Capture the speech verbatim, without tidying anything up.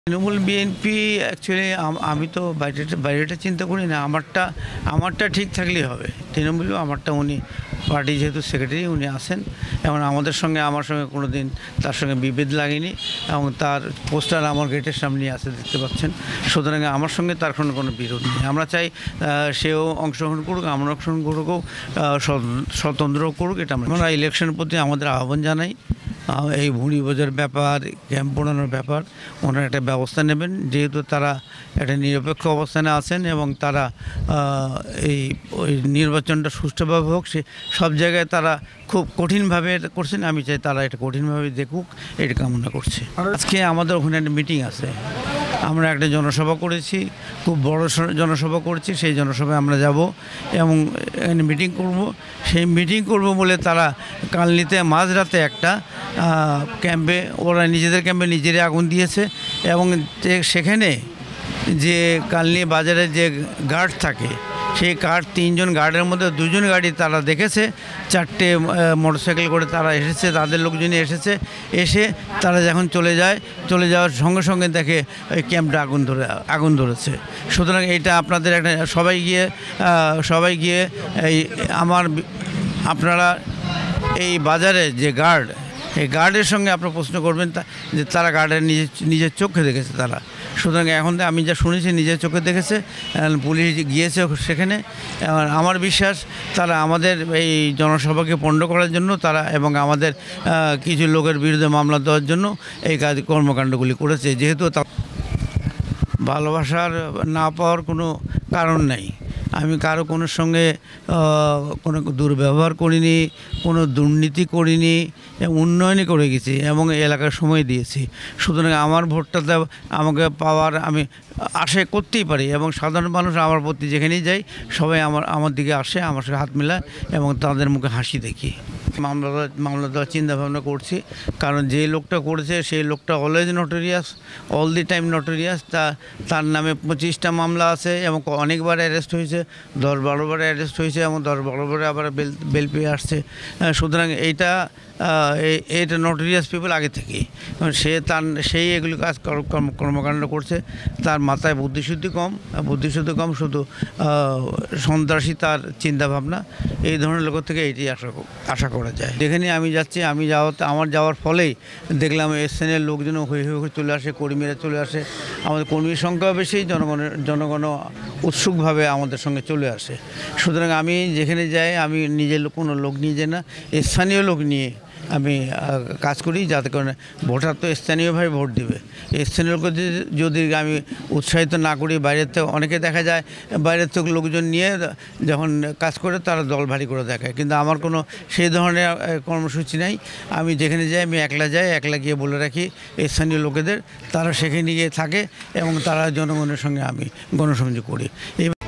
Trinamool BNP actually আমি তো বাইরেটা বাইরেটা চিন্তা করি না, আমারটা আমারটা ঠিক থাকলেই হবে। তৃণমূলও আমারটা, উনি পার্টি যেহেতু সেক্রেটারি উনি আসেন, এবং আমাদের সঙ্গে আমার সঙ্গে কোনো দিন তার সঙ্গে বিভেদ লাগেনি, এবং তার পোস্টার আমার গেটের সামনে আসে দেখতে পাচ্ছেন। সুতরাং আমার সঙ্গে তার কোনো কোনো বিরোধ নেই। আমরা চাই সেও অংশগ্রহণ করুক, আমরা অংশগ্রহণ করুক, স্বতন্ত্র করুক, এটা আমরা ইলেকশনের প্রতি আমাদের আহ্বান জানাই। এই ভুঁড়ি বোঝার ব্যাপার, ক্যাম্প বানানোর ব্যাপার ওনারা একটা ব্যবস্থা নেবেন, যেহেতু তারা একটা নিরপেক্ষ অবস্থানে আছেন এবং তারা এই ওই নির্বাচনটা সুষ্ঠুভাবে হোক, সে সব জায়গায় তারা খুব কঠিনভাবে করছেন। আমি চাই তারা এটা কঠিনভাবে দেখুক, এটা কামনা করছি। আজকে আমাদের ওখানে একটা মিটিং আছে, আমরা একটা জনসভা করেছি, খুব বড় জনসভা করছি। সেই জনসভায় আমরা যাব এবং এখানে মিটিং করব। সেই মিটিং করব বলে তারা কালনিতে মাঝরাতে একটা ক্যাম্পে, ওরা নিজেদের ক্যাম্পে নিজেরাই আগুন দিয়েছে, এবং সেখানে যে কালনি বাজারে যে গার্ড থাকে, সেই গার্ড তিনজন গার্ডের মধ্যে দুজন গাড়ি তারা দেখেছে, চারটে মোটরসাইকেল করে তারা এসেছে, তাদের লোকজনই এসেছে। এসে তারা যখন চলে যায়, চলে যাওয়ার সঙ্গে সঙ্গে দেখে ওই ক্যাম্পটা আগুন ধরে আগুন ধরেছে। সুতরাং এইটা আপনাদের একটা সবাই গিয়ে সবাই গিয়ে এই আমার আপনারা এই বাজারে যে গার্ড, এই গার্ডের সঙ্গে আপনারা প্রশ্ন করবেন যে তারা গার্ডের নিজের নিজের চোখে দেখেছে তারা। সুতরাং এখন আমি যা শুনেছি নিজের চোখে দেখেছে, পুলিশ গিয়েছে সেখানে। আমার বিশ্বাস তারা আমাদের এই জনসভাকে পণ্ড করার জন্য তারা এবং আমাদের কিছু লোকের বিরুদ্ধে মামলা দেওয়ার জন্য এই কাজ কর্মকাণ্ডগুলি করেছে। যেহেতু তা ভালোবাসার না পাওয়ার কোনো কারণ নেই। আমি কারো কোনো সঙ্গে কোনো দুর্ব্যবহার করিনি, কোনো দুর্নীতি করিনি, উন্নয়নই করে গেছি এবং এলাকার সময় দিয়েছি। সুতরাং আমার ভোটটা আমাকে পাওয়ার আমি আশা করতেই পারি, এবং সাধারণ মানুষ আমার প্রতি যেখানেই যাই সবাই আমার আমার দিকে আসে, আমার সাথে হাত মেলায় এবং তাদের মুখে হাসি দেখি। মামলা মামলা দেওয়ার চিন্তাভাবনা করছি, কারণ যে লোকটা করেছে সেই লোকটা always notorious, all the time notorious. তা তার নামে পঁচিশটা মামলা আছে এবং অনেকবার অ্যারেস্ট হয়েছে, দশ বারোবার অ্যারেস্ট হয়েছে এবং দশ বারোবারে আবার বেল বেল পেয়ে আসছে। সুতরাং এইটা এটা নটোরিয়াস পিপল আগে থেকেই, সে তার সেই এগুলি কাজ কর্মকাণ্ড করছে। তার মাথায় বুদ্ধিশুদ্ধি কম, বুদ্ধিশুদ্ধি কম শুধু সন্ত্রাসী তার চিন্তাভাবনা। এই ধরনের লোকের থেকে এইটি আশা আশা করা যায়। যেখানে আমি যাচ্ছি, আমি যাওয়াতে আমার যাওয়ার ফলেই দেখলাম স্থানীয় লোকজন হয়ে হয়ে চলে আসে, কর্মীরা চলে আসে। আমাদের কর্মীর সংখ্যা বেশি, জনগণের জনগণ উৎসুকভাবে আমাদের সঙ্গে চলে আসে। সুতরাং আমি যেখানে যাই আমি নিজের কোনো লোক নিয়ে যাই না, স্থানীয় লোক নিয়ে আমি কাজ করি, যাতে কারণে ভোটার তো স্থানীয়ভাবে ভোট দেবে। স্থানীয় লোক যদি আমি উৎসাহিত না করি, বাইরের থেকে অনেকে দেখা যায় বাইরের থেকে লোকজন নিয়ে যখন কাজ করে তারা দল ভারী করে দেখায়, কিন্তু আমার কোনো সেই ধরনের কর্মসূচি নাই। আমি যেখানে যাই আমি একলা যাই, একলা গিয়ে বলে রাখি স্থানীয় লোকেদের, তারা সেখানে গিয়ে থাকে এবং তারা জনগণের সঙ্গে আমি গণসংযোগ করি।